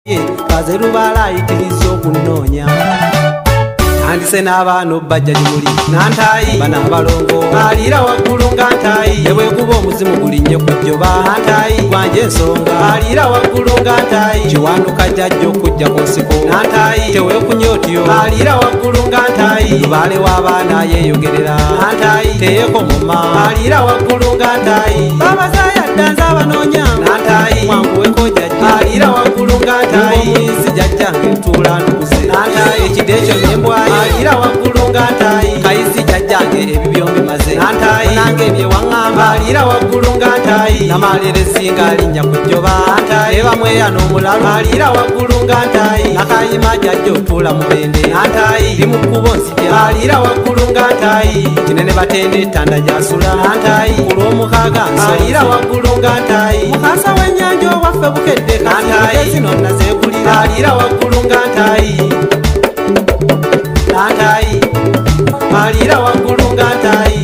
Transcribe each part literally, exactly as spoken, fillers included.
kaze lubala ayitiriza okunoonya andise n'abaana bajja gimuli nantayi bana abalongo alira waggulu nga ntayi yebwekuba omuzimu gulinnye ku jjoba nantayi gwanje ensonga alira waggulu nga ntayi kiwanduka jjajja okujja ku nsiko nantayi teweekunyotyo alira waggulu nga ntayi lubaale w'abaana yeeyogerera nantayi teyeekomoma alira waggulu nga ntayi babazaaya ddanza abanoonya nantayi mwanguweko jjajja alira waggulu nga ntayi omuyinzi jjajja ngetuula ntukuze nantayi ekide ekyo nyembwayo alira waggulu nga ntayi kayizi jjajjange ebibyo mbimaze nantayi nange ebyewaŋŋamba alira waggulu nga ntayi namalirezi ng'alinnya ku jjoba nantayi ebamweya n'omulalu alira waggulu nga ntayi nakayima jjajja otuula mu bende nantayi ndi mu kkubo nsija alira waggulu nga ntayi kinene batende ettanda gyasula nantayi ku lw'omukaaga nso alira waggulu nga ntayi mukasa w'ennyanja owaffe bukedde nantayi zino nazeegulira alira waggulu nga ntayi nantayi alira waggulu nga ntayi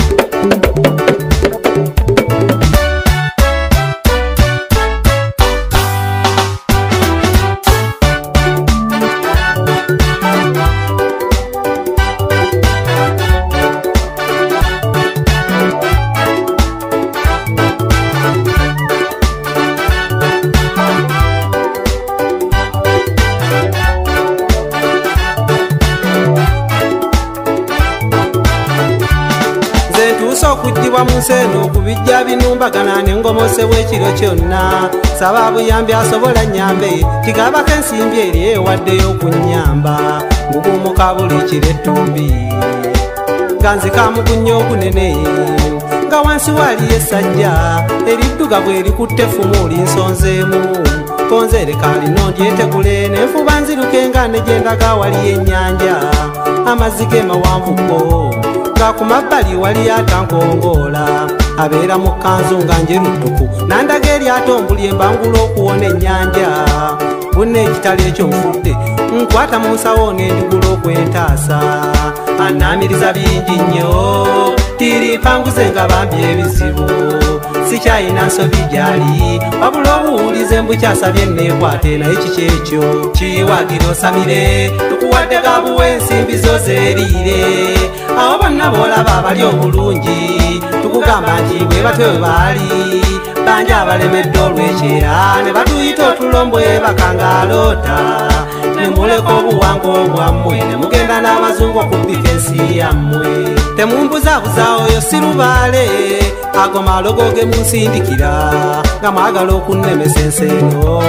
okuggyibwa mu nsi eno okubijja binumbagana n'engomose bw'ekiro kyonna saba buyambi asobola nnyambe kigabako ensimbi eri ewaddeyo okunnyamba ngugumuka buli kiro ettumbi nga nzikamugunya ogunene nga wansi waaliyo essajja eriddugavu erikutte effumu linsonzeemu konzereka lino ndyetegule n'enfuba nziruke nga negyendaga waliyo ennyanja amazzi ge mawanvuko nga ku mabbali wali atankongoola abeera mu kkanzu nga njerudduku nandaga eryato mbuli embangula okuwona ennyanja bunna ekitalo ekyo nfudde nkwata mu nsawo n'endigula okwentaasa annaamiriza bingi nnyo tirimpanguze nga bambi ebizibu sikyayina nsobi gyali wabula obuwulize mbukyasabye neekwate naye kiki ekyo kiwagira osamire tukuwadde gabuwa ensimbi zo zeeriire awo bonna boolaba abali obulungi tukugamba nti bwe batwe bwe baali banja abalemedde olw'ekyera ne batuyita otulombwe bakangaloota ne muleka obuwangwa obwammwe ne mugenda n'abazungu okubbika ensi yammwe temumbuzaabuza oyo si lubaale ago malogo ge munsindikira nga mwagala okunnemesa ensi eno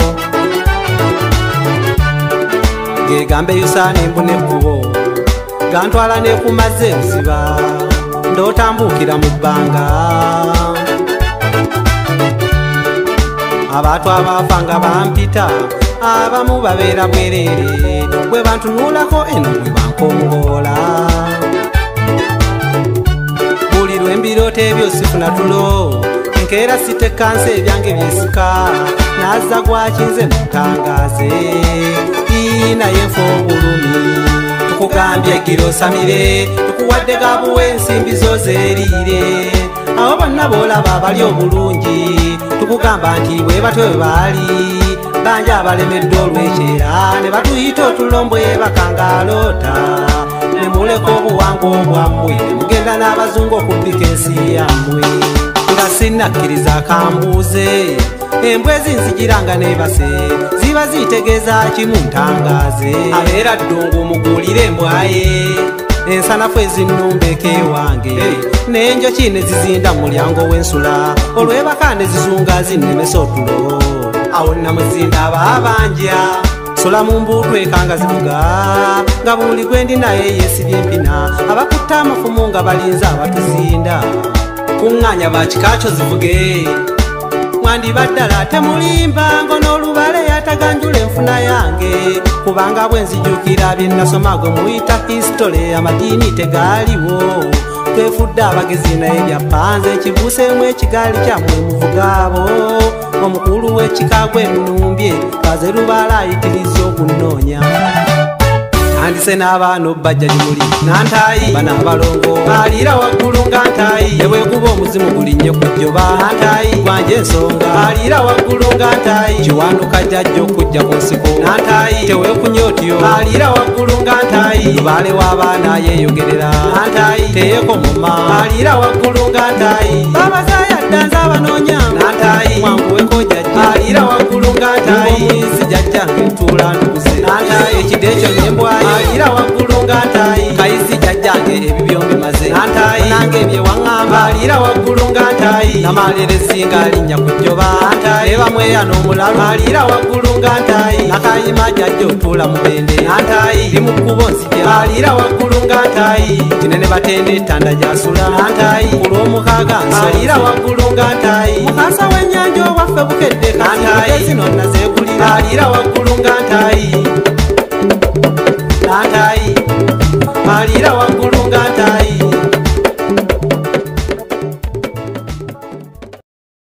gegambe yusaana embuna ekkubo gantwala nekumaze ebuziba ndootambuukira mu bbanga abantu abaafa nga bampita abamu babeera bwereere bwe bantunuulako eno bwe bankongoola buli lwembirooto ebyo sifuna tulo nkeera sitekansi ebyange byesika nazza gwakinze mutangaaze naye nfa obulumi tukugambye gira osamire tukuwadde gabuwa ensimbi zo zeeriire awo bonna boolaba abali obulungi tukugamba nti bwe batwe bwe baali banja abalemedde olw'ekyera ne batuyita otulombwe bakangaloota ne muleka obuwangwa obwammwe ne mugenda n'abazungu okubbika ensi yammwe nga sinnakkiriza akambuuze embwa ezinzigiranga nebase ziba zitegeeza kimu ntangaaze abeera ddungu mugulire embwaye ensanafu ezinnumbeeko ewange n'enjoki ne zizinda mu mulyango w'ensula olw'ebaka ne zizunga zinnemesa otulo awo namuzinda abaabanja sola mu mbuutu ekanga zivuga nga buli gwe ndi naye yeesibye empina abakutta amafumu nga balinza abatuzinda kuŋŋaanya bakikakyo zivuge mwandibaddala temulimba ngo n'olubale yataganjula enfuna yange kubanga bwe nzijukira bye nasoma gwe muyita histole amadiini tegaaliwo twefudde abagezi naye byapanze kibuuseemu ekigaali kyammwe muvugaabo omukulu w'ekika gwe nnumbye kaze lubaala ayitiriza okunoonya nandise n'abaana bajja gyemuli nantayi bana abalongo aliira waggulu nga ntayi ne bwekuba omuzimu gulinnye ku jjoba nantayi gwanje ensonga aliira waggulu nga ntayi kiwanduka jjajja okujja ku nsiko nantayi teweekunya otyo aliira waggulu nga ntayi lubaale w'abaana yeeyogerera nantayi teyeeko muma aliira waggulu nga ntayi babazaaya ddanza abanoonya nantayi mwanguweko jjajja aliira waggulu nga ntayi omuyisi jjajjange ntuula ntukuze nantayi ekide ekyo nyembwayo aliira waggulu nga ntayi kayisi jjajjange ebibyo mbimaze nantayi nange ebyewaŋŋamba aliira waggulu nga ntayi namalirezi nga alinnya ku jjoba nantayi ebamweya n'omulalu aliira waggulu nga ntayi nakayima jjajja otuula mu bende nantayi ndi mu kkubo nsija aliira waggulu nga ntayi kinene batende ettanda gyasula nantayi ku lw'omukaaga nso aliira waggulu nga ntayi mukasa w'ennyanja owaffe bukedde kantayi zino nazeekulira aliira waggulu nga ntayi nantayi aliira waggulu